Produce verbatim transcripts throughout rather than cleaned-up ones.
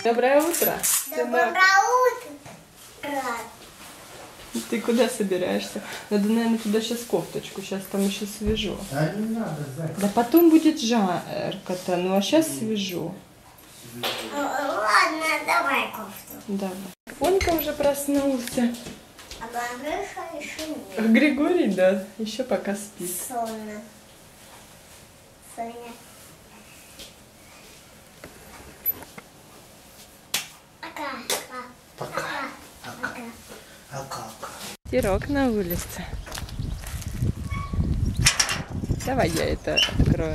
Доброе утро. Доброе утро. Ты куда собираешься? Надо, наверное, туда сейчас кофточку. Сейчас там еще свежо. Да не надо, Зай. Да потом будет жарко-то. Ну а сейчас свежо. Ладно, давай кофту. Давай. Фонька уже проснулся. А Гриша еще нет. А Григорий, да, еще пока спит. Соня. Соня. Пока. Пока. Пока. А как? Ветерок на улице. Давай я это открою.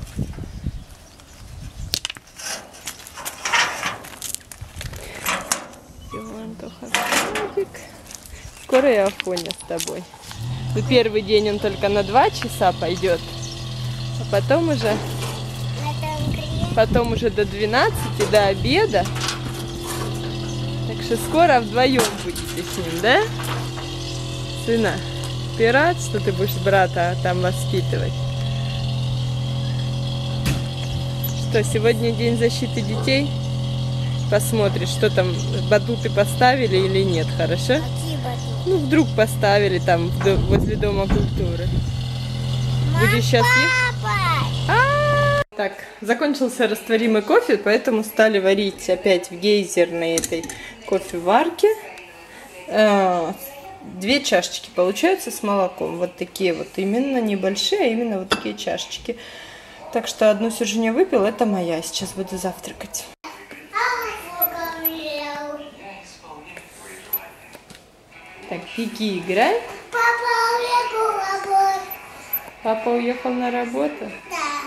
Всё, Антоха, садик. Скоро я Афоня с тобой. Ну, первый день он только на два часа пойдет, а потом уже, потом уже до двенадцати, до обеда. Так что скоро вдвоем будете с ним, да? Сына, ты рад, что ты будешь брата там воспитывать? Что, сегодня день защиты детей? Посмотришь, что там, батуты поставили или нет, хорошо? Какие батуты? Ну, вдруг поставили там возле Дома культуры. Будешь сейчас есть? А-а-а! Так, закончился растворимый кофе, поэтому стали варить опять в гейзерной этой кофеварке. Две чашечки получаются с молоком. Вот такие вот, именно небольшие, а именно вот такие чашечки. Так что одну Сержаня выпил, это моя. Сейчас буду завтракать. Так, Пики, играй. Папа уехал на работу. Папа уехал на работу? Да.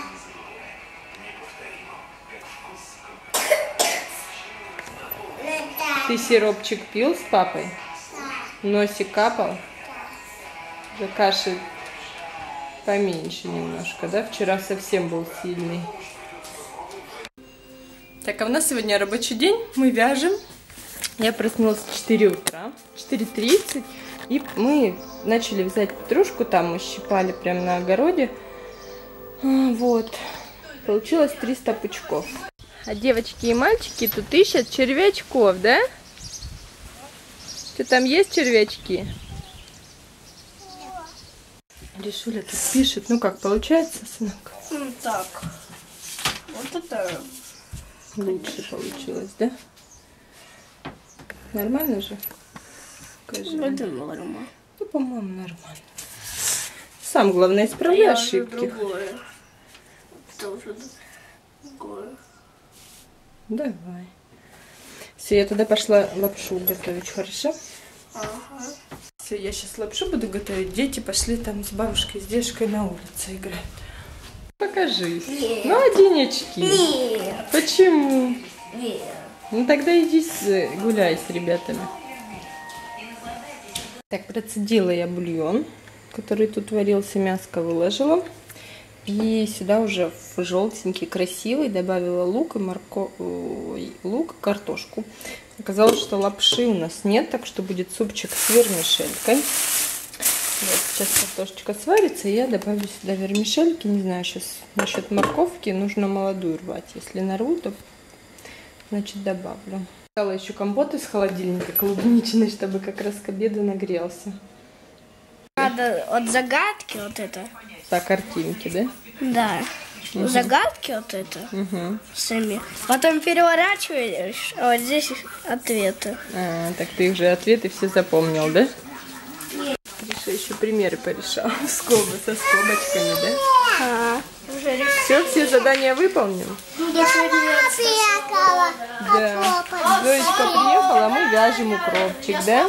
Ты сиропчик пил с папой? Да. Носик капал? Да каши поменьше немножко, да? Вчера совсем был сильный. Так, а у нас сегодня рабочий день. Мы вяжем. Я проснулась в четыре утра, четыре тридцать. И мы начали вязать петрушку. Там мы щипали прямо на огороде. Вот. Получилось триста пучков. А девочки и мальчики тут ищут червячков, да? Что там есть червячки? Решуля тут пишет. Ну как, получается, сынок? Ну так. Вот это Лучше получилось, да? Нормально же? Скажи. это норма. Ну, по-моему, нормально. Сам, главное, исправляй ошибки. Другое. Это уже другое. Давай. Все, я тогда пошла лапшу готовить, хорошо? Ага. Все, я сейчас лапшу буду готовить. Дети пошли там с бабушкой, с дедушкой на улице играть. Покажись. Нет. Ну, одиночки. Нет. Почему? Нет. Ну, тогда иди с, гуляй с ребятами. Так, процедила я бульон, который тут варился, мяско выложила. И сюда уже в желтенький, красивый добавила лук и морко... Ой, лук и картошку. Оказалось, что лапши у нас нет, так что будет супчик с вермишелькой. Вот, сейчас картошечка сварится, и я добавлю сюда вермишельки. Не знаю, сейчас насчет морковки нужно молодую рвать. Если нарву, то значит добавлю. Стала еще компот из холодильника клубничный, чтобы как раз к обеду нагрелся. Надо от загадки вот это. Так, картинки, да? Да. Угу. Загадки вот это. Угу. Сами. Потом переворачиваешь, а вот здесь ответы. А, так ты уже ответы все запомнил, да? Реша еще примеры порешал. Скобы со скобочками, да? А, уже решила. Все, все задания выполнил? Приехала. Да. Зоечка приехала, мы вяжем укропчик, да?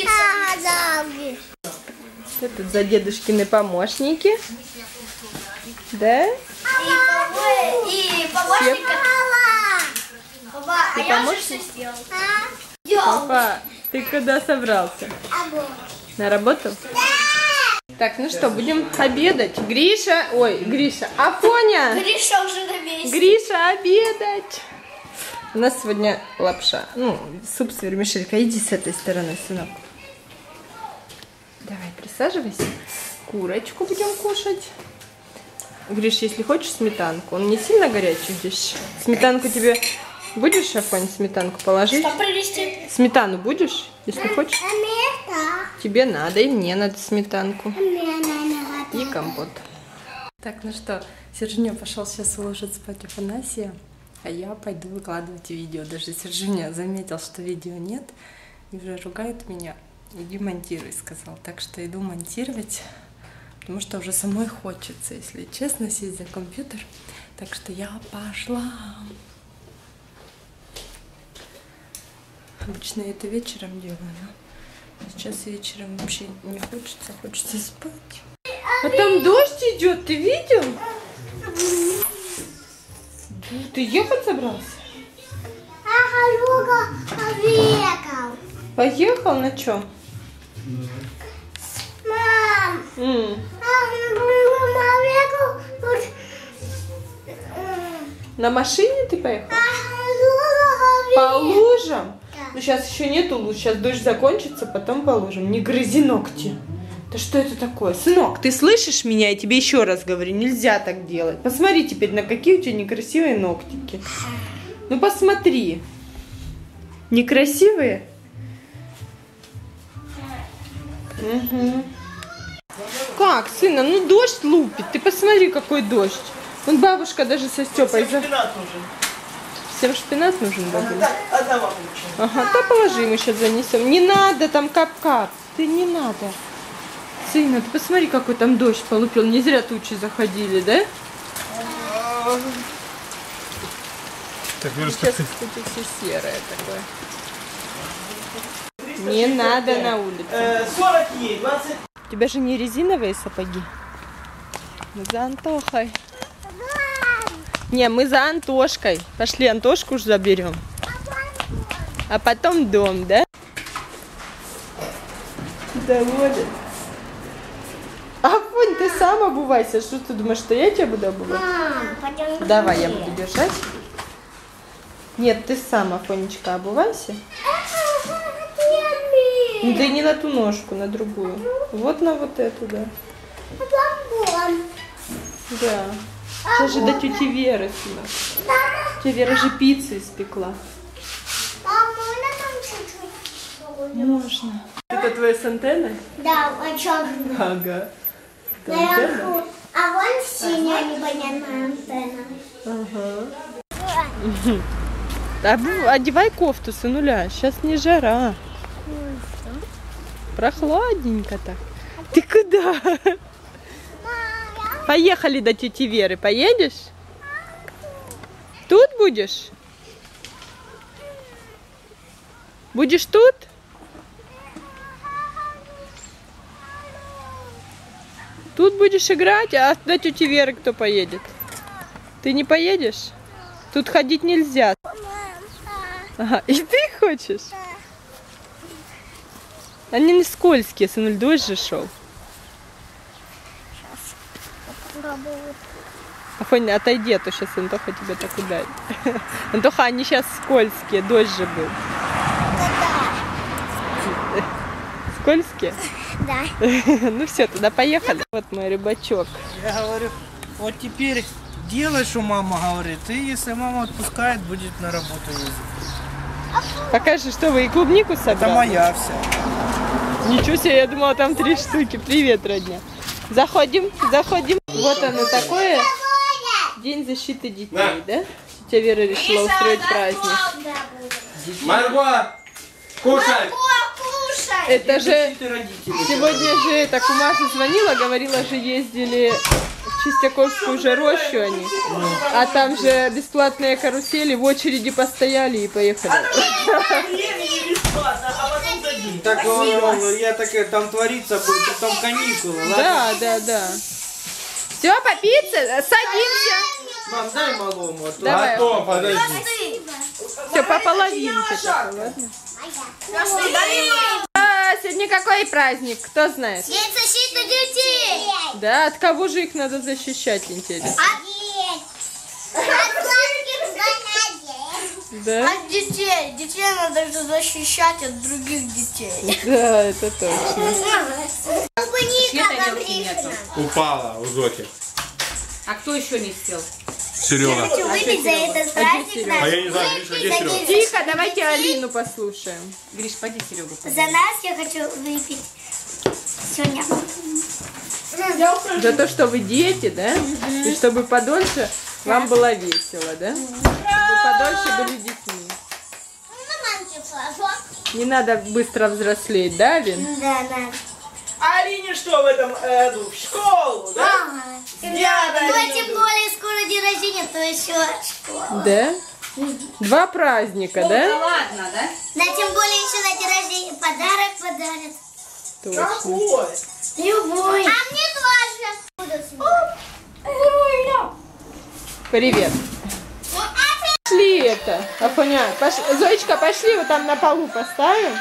Это за дедушкины помощники. Да? И помощник. Папа, а я уже все сделал. Папа, ты куда собрался? На работу? Так, ну что, будем обедать. Гриша, ой, Гриша, Афоня! Гриша уже на месте. Гриша, обедать! У нас сегодня лапша, ну, суп с вермишелькой. Иди с этой стороны, сынок. Давай, присаживайся. Курочку будем кушать. Гриш, если хочешь сметанку, он не сильно горячий здесь. Сметанку тебе Будешь, Афонь, сметанку положить? Что привезти? Сметану будешь, если хочешь? Тебе надо, и мне надо сметанку. И компот. Так, ну что, Сержуня пошел сейчас уложить спать Афанасия, а я пойду выкладывать видео. Даже Сержуня заметил, что видео нет, и уже ругает меня. Иди монтируй, сказал. Так что иду монтировать, потому что уже самой хочется, если честно, сесть за компьютер. Так что я пошла. Обычно я это вечером делаю, но сейчас вечером вообще не хочется, хочется спать. А там дождь идет, ты видел? Ты ехать собрался? Поехал на чем? Мам! М. На машине ты поехал? По лужам? Ну сейчас еще нету луж, сейчас дождь закончится, потом по лужам. Не грызи ногти. Да что это такое? Сынок, ты слышишь меня? Я тебе еще раз говорю, нельзя так делать. Посмотри теперь, на какие у тебя некрасивые ногтики. Ну посмотри. Некрасивые? Угу. Как, сына? Ну дождь лупит. Ты посмотри, какой дождь. Вон бабушка даже со Степой. Всем шпинат нужен. Всем шпинат нужен, бабушка? Да, одна вам лучше. Ага, да положи, мы сейчас занесем. Не надо там кап-кап. Ты не надо. Сына, ты посмотри, какой там дождь полупил. Не зря тучи заходили, да? Так, Сейчас, кстати, все серое такое. Не надо на улице. сорок ей, двадцать. У тебя же не резиновые сапоги. Мы за Антохой. Не, мы за Антошкой. Пошли Антошку уж заберем. А потом дом, да? Доволен. Афонь, ты сам обувайся. Что ты думаешь, что я тебя буду обувать? Мам, Давай, я буду держать. Нет, ты сам, Афонечка, обувайся. Ну, да не на ту ножку, на другую. Вот на вот эту, да. Да. Сейчас же до тети Веры сюда. Тетя Вера же пиццу испекла. Можно. Это твоя с антенной? Да, а чё? Ага. Это антенна? Наверху. А вон синяя непонятная антенна. Ага. Обу- Одевай кофту, сынуля. Сейчас не жара. Прохладненько так. Ты куда? Поехали до тети Веры. Поедешь? Тут будешь? Будешь тут? Тут будешь играть, а до тети Веры кто поедет? Ты не поедешь? Тут ходить нельзя. Ага, и ты хочешь? Они не скользкие, сынуль, дождь же шел. Афонь, отойди, а то сейчас Антоха тебя так ударит. Антоха, они сейчас скользкие, дождь же был. Скользкие? Да. Ну все, тогда поехали. Вот мой рыбачок. Я говорю, вот теперь делай, что мама говорит. И если мама отпускает, будет на работу ездить. Покажи, что вы и клубнику собрали? Это моя вся. Ничего себе, я думала, там три штуки. Привет, родня. Заходим, заходим. Вот оно такое. День защиты детей, да? Тетя Вера решила устроить праздник. Марго, кушай! Это же Защиты родителей. сегодня же это Кумаша звонила, говорила же ездили в Чистяковскую же рощу они, а там же бесплатные карусели, в очереди постояли и поехали. Времени бесплатно, а потом дадим. Так, он, я так, там творится будет, там каникулы, ладно? Да, да, да. Все, по пицце, садимся. Мам, дай малому. а то- Давай. Готов, подожди. Все, по половинке. только, ладно? А, сегодня какой праздник? Кто знает? День защиты детей. Да, от кого же их надо защищать, интересно? Да? От детей. Детей надо же защищать от других детей. Да, это точно. Клубника, Гавришина. Упала у Зохи. А кто еще не спел? Серега. Хочу выпить за этот праздник наш. А я не знаю, Гриша, где Серега? Тихо, давайте Алину послушаем. Гриш, пойди Серегу. За нас я хочу выпить сегодня. За то, что вы дети, да? И чтобы подольше вам было весело, да? Чтобы подольше были детьми. Не надо быстро взрослеть, да, Алин? Да, да. А Алине что в этом году? В школу, да? Ага. Ну, тем более скоро день рождения, то еще школа. Да? Два праздника, да? Ладно, да? Да, тем более еще на день рождения подарок подарят. Точно. Какой? Любой. А мне тоже. Привет. Пошли это, Афоня. Пош... Зоечка, пошли, вот там на полу поставим.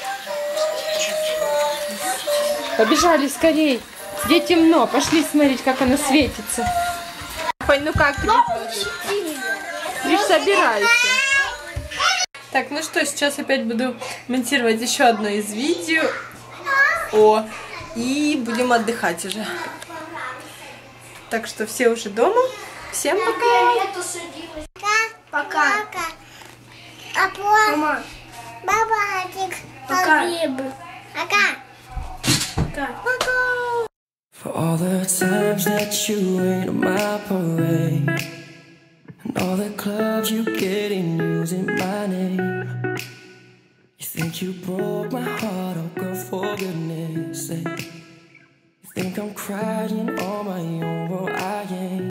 Побежали скорей. Где темно. Пошли смотреть, как оно светится. Афонь, ну как тебе? Лишь собирайся. Так, ну что, сейчас опять буду монтировать еще одно из видео. О, и будем отдыхать уже. Так что все уже дома. Всем пока. Пока. Пока. Мама. Бабатик. Пока. Пока. Пока. For all the times that you ain't on my parade, and all the clubs you get in using my name. You think you broke my heart, oh girl, for goodness sake. You think I'm crying on my own, well I ain't.